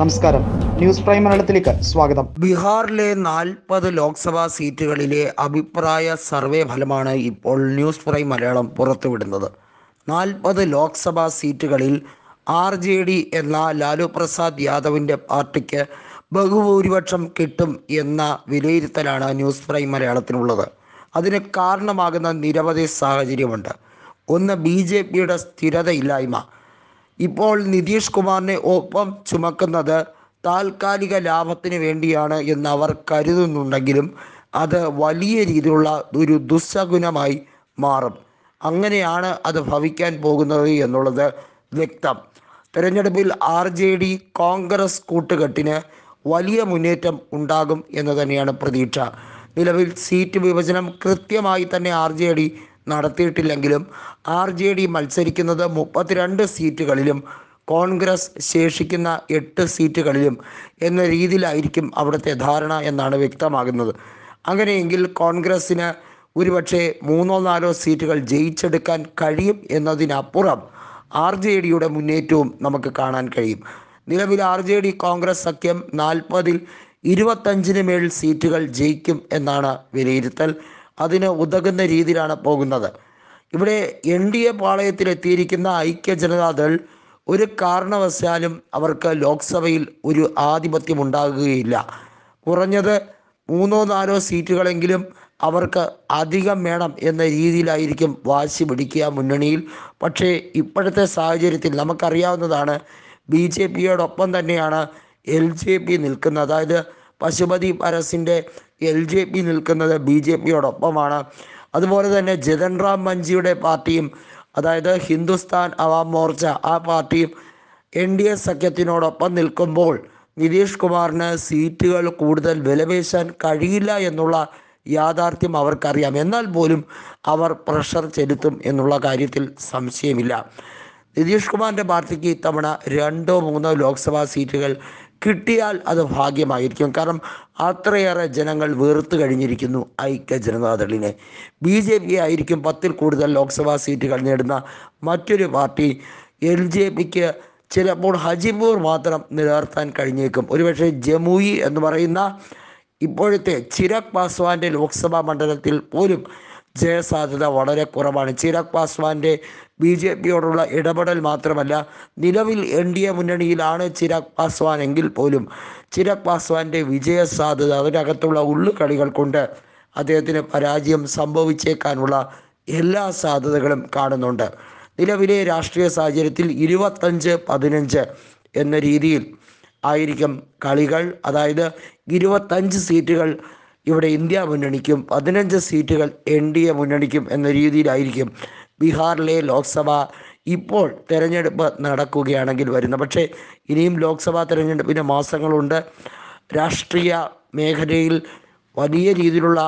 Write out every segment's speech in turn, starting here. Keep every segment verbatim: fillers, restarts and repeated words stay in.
നമസ്കാരം, news prime മലയാളത്തിലേക്ക് സ്വാഗതം. ബീഹാറിലെ നാൽപ്പത് ലോക്സഭാ സീറ്റുകളിലെ അഭിപ്രായ സർവേ ഫലമാണ് ഇപ്പോൾ ന്യൂസ് പ്രൈം മലയാളം പുറത്തുവിടുന്നത്. നാൽപ്പത് ലോക്സഭാ സീറ്റുകളിൽ ആർ ജെ ഡി എന്ന ലാലു പ്രസാദ് യാദവിൻ്റെ പാർട്ടിക്ക് ബഹുഭൂരിപക്ഷം കിട്ടും എന്ന വിലയിരുത്തലാണ് ന്യൂസ് പ്രൈം മലയാളത്തിനുള്ളത്. അതിന് കാരണമാകുന്ന നിരവധി സാഹചര്യമുണ്ട്. ഒന്ന്, ബി ജെ പിയുടെ സ്ഥിരതയില്ലായ്മ. ഇപ്പോൾ നിതീഷ് കുമാറിനെ ഒപ്പം ചുമക്കുന്നത് താൽക്കാലിക ലാഭത്തിന് വേണ്ടിയാണ് എന്ന് അവർ കരുതുന്നുണ്ടെങ്കിലും അത് വലിയ രീതിയിലുള്ള ഒരു ദുസ്സഗുണമായി മാറും. അങ്ങനെയാണ് അത് ഭവിക്കാൻ പോകുന്നത് എന്നുള്ളത് വ്യക്തം. തെരഞ്ഞെടുപ്പിൽ ആർ ജെ ഡി കോൺഗ്രസ് കൂട്ടുകെട്ടിന് വലിയ മുന്നേറ്റം ഉണ്ടാകും എന്ന് തന്നെയാണ് പ്രതീക്ഷ. നിലവിൽ സീറ്റ് വിഭജനം കൃത്യമായി തന്നെ ആർ ജെ ഡി നടത്തിയിട്ടില്ലെങ്കിലും ആർ ജെ ഡി മത്സരിക്കുന്നത് മുപ്പത്തിരണ്ട് സീറ്റുകളിലും കോൺഗ്രസ് ശേഷിക്കുന്ന എട്ട് സീറ്റുകളിലും എന്ന രീതിയിലായിരിക്കും അവിടുത്തെ ധാരണ എന്നാണ് വ്യക്തമാകുന്നത്. അങ്ങനെയെങ്കിൽ കോൺഗ്രസ്സിന് ഒരുപക്ഷെ മൂന്നോ നാലോ സീറ്റുകൾ ജയിച്ചെടുക്കാൻ കഴിയും എന്നതിനപ്പുറം ആർ ജെ ഡിയുടെ മുന്നേറ്റവും നമുക്ക് കാണാൻ കഴിയും. നിലവിൽ ആർ ജെ ഡി കോൺഗ്രസ് സഖ്യം നാൽപ്പതിൽ ഇരുപത്തഞ്ചിന് മേൽ സീറ്റുകൾ ജയിക്കും എന്നാണ് വിലയിരുത്തൽ. അതിന് ഉതകുന്ന രീതിയിലാണ് പോകുന്നത്. ഇവിടെ എൻ ഡി എ പാളയത്തിലെത്തിയിരിക്കുന്ന ഐക്യ ജനതാദൾ ഒരു കാരണവശാലും അവർക്ക് ലോക്സഭയിൽ ഒരു ആധിപത്യം ഉണ്ടാകുകയില്ല. കുറഞ്ഞത് മൂന്നോ നാലോ സീറ്റുകളെങ്കിലും അവർക്ക് അധികം വേണം എന്ന രീതിയിലായിരിക്കും വാശി പിടിക്കുക മുന്നണിയിൽ. പക്ഷേ ഇപ്പോഴത്തെ സാഹചര്യത്തിൽ നമുക്കറിയാവുന്നതാണ്, ബി ജെ പിയോടൊപ്പം തന്നെയാണ് എൽ ജെ പി നിൽക്കുന്നത്. അതായത് പശുപതി പരസിൻ്റെ എൽ ജെ പി നിൽക്കുന്നത് ബി ജെ പിയോടൊപ്പമാണ്. അതുപോലെ തന്നെ ജതൻ റാം മഞ്ചിയുടെ പാർട്ടിയും, അതായത് ഹിന്ദുസ്ഥാൻ അവാം മോർച്ച, ആ പാർട്ടിയും എൻ ഡി എ സഖ്യത്തിനോടൊപ്പം നിൽക്കുമ്പോൾ നിതീഷ് കുമാറിന് സീറ്റുകൾ കൂടുതൽ വിലപേശാൻ കഴിയില്ല എന്നുള്ള യാഥാർത്ഥ്യം അവർക്കറിയാം. എന്നാൽ പോലും അവർ പ്രഷർ ചെലുത്തും എന്നുള്ള കാര്യത്തിൽ സംശയമില്ല. നിതീഷ് കുമാറിൻ്റെ പാർട്ടിക്ക് ഇത്തവണ രണ്ടോ മൂന്നോ ലോക്സഭാ സീറ്റുകൾ കിട്ടിയാൽ അത് ഭാഗ്യമായിരിക്കും. കാരണം അത്രയേറെ ജനങ്ങൾ വെറുത്തു കഴിഞ്ഞിരിക്കുന്നു ഐക്യ ജനതാദളിനെ. ബി ജെ പി ആയിരിക്കും പത്തിൽ കൂടുതൽ ലോക്സഭാ സീറ്റുകൾ നേടുന്ന മറ്റൊരു പാർട്ടി. എൽ ജെ പിക്ക് ചിലപ്പോൾ ഹജിപൂർ മാത്രം നിലനിർത്താൻ കഴിഞ്ഞേക്കും. ഒരുപക്ഷെ ജമുയി എന്ന് പറയുന്ന ഇപ്പോഴത്തെ ചിരാഗ് പാസ്വാൻ്റെ ലോക്സഭാ മണ്ഡലത്തിൽ പോലും ജയസാധ്യത വളരെ കുറവാണ്. ചിരാഗ് പാസ്വാൻ്റെ ബി ജെ പിയോടുള്ള ഇടപെടൽ മാത്രമല്ല, നിലവിൽ എൻ ഡി എ മുന്നണിയിലാണ് ചിരാഗ് പാസ്വാൻ എങ്കിൽ പോലും ചിരാഗ് പാസ്വാൻ്റെ വിജയ സാധ്യത, അതിനകത്തുള്ള ഉള്ളുകളികൾ കൊണ്ട് അദ്ദേഹത്തിന് പരാജയം സംഭവിച്ചേക്കാനുള്ള എല്ലാ സാധ്യതകളും കാണുന്നുണ്ട്. നിലവിലെ രാഷ്ട്രീയ സാഹചര്യത്തിൽ ഇരുപത്തഞ്ച് പതിനഞ്ച് എന്ന രീതിയിൽ ആയിരിക്കും കളികൾ. അതായത് ഇരുപത്തഞ്ച് സീറ്റുകൾ ഇവിടെ ഇന്ത്യ മുന്നണിക്കും പതിനഞ്ച് സീറ്റുകൾ എൻ ഡി എ മുന്നണിക്കും എന്ന രീതിയിലായിരിക്കും ബീഹാറിലെ ലോക്സഭ ഇപ്പോൾ തെരഞ്ഞെടുപ്പ് നടക്കുകയാണെങ്കിൽ വരുന്നത്. പക്ഷേ ഇനിയും ലോക്സഭാ തെരഞ്ഞെടുപ്പിന് മാസങ്ങളുണ്ട്. രാഷ്ട്രീയ മേഖലയിൽ വലിയ രീതിയിലുള്ള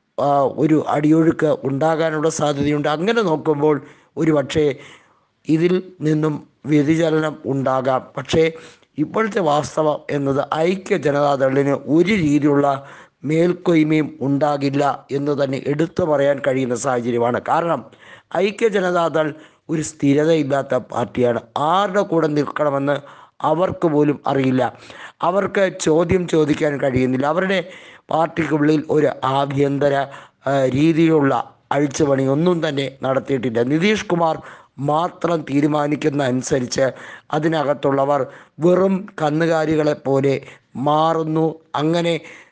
ഒരു അടിയൊഴുക്ക് ഉണ്ടാകാനുള്ള സാധ്യതയുണ്ട്. അങ്ങനെ നോക്കുമ്പോൾ ഒരു പക്ഷേ ഇതിൽ നിന്നും വ്യതിചലനം ഉണ്ടാകാം. പക്ഷേ ഇപ്പോഴത്തെ വാസ്തവം എന്നത് ഐക്യ ജനതാദളിന് ഒരു രീതിയിലുള്ള മേൽക്കൊയ്മയും ഉണ്ടാകില്ല എന്ന് തന്നെ എടുത്തു പറയാൻ കഴിയുന്ന സാഹചര്യമാണ്. കാരണം ഐക്യ ജനതാദൾ ഒരു സ്ഥിരതയില്ലാത്ത പാർട്ടിയാണ്. ആരുടെ കൂടെ നിൽക്കണമെന്ന് അവർക്ക് പോലും അറിയില്ല. അവർക്ക് ചോദ്യം ചോദിക്കാൻ കഴിയുന്നില്ല. അവരുടെ പാർട്ടിക്കുള്ളിൽ ഒരു ആഭ്യന്തര രീതിയിലുള്ള അഴിച്ചുപണി ഒന്നും തന്നെ നടത്തിയിട്ടില്ല. നിതീഷ് കുമാർ മാത്രം തീരുമാനിക്കുന്ന അനുസരിച്ച് അതിനകത്തുള്ളവർ വെറും കന്നുകാലികളെപ്പോലെ മാറുന്നു. അങ്ങനെ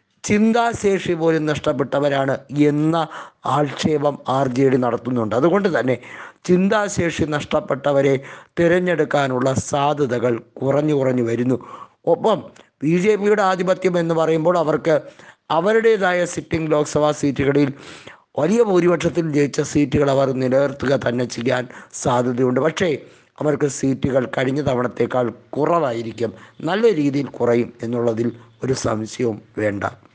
ചിന്താശേഷി പോലും നഷ്ടപ്പെട്ടവരാണ് എന്ന ആക്ഷേപം ആർ ജെ ഡി നടത്തുന്നുണ്ട്. അതുകൊണ്ട് തന്നെ ചിന്താശേഷി നഷ്ടപ്പെട്ടവരെ തിരഞ്ഞെടുക്കാനുള്ള സാധ്യതകൾ കുറഞ്ഞു കുറഞ്ഞു വരുന്നു. ഒപ്പം ബി ജെ പിയുടെ ആധിപത്യം എന്ന് പറയുമ്പോൾ അവർക്ക് അവരുടേതായ സിറ്റിംഗ് ലോക്സഭാ സീറ്റുകളിൽ വലിയ ഭൂരിപക്ഷത്തിൽ ജയിച്ച സീറ്റുകൾ അവർ നിലനിർത്തുക തന്നെ ചെയ്യാൻ സാധ്യതയുണ്ട്. പക്ഷേ അവർക്ക് സീറ്റുകൾ കഴിഞ്ഞ തവണത്തേക്കാൾ കുറവായിരിക്കും, നല്ല രീതിയിൽ കുറയും എന്നുള്ളതിൽ ഒരു സംശയവും വേണ്ട.